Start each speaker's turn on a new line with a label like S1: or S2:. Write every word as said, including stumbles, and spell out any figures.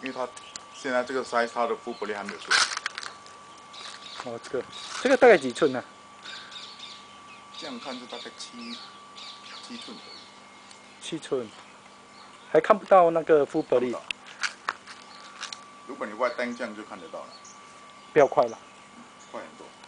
S1: 因为它现在这个 size 它的 full body 还没有出来。
S2: 哦，这个这个大概几寸呢、啊？
S1: 这样看是大概七七寸左右。
S2: 七寸，还看不到那个 full body。
S1: 如果你外单降就看得到了。
S2: 比较快了。
S1: 快很多。